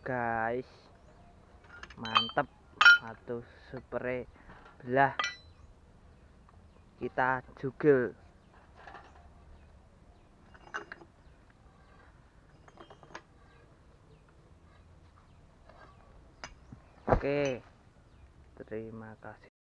guys, mantep. Satu spray belah kita jugel. Oke, terima kasih.